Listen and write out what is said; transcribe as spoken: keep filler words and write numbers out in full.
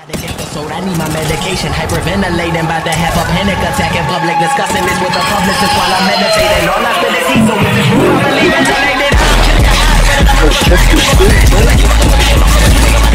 Episode, I need my medication, hyperventilating, about to have a panic attack in public, discussing this with the publicist while I'm meditating. All I spit is heat, so if it's true, I believe until they did. I'm killing the high,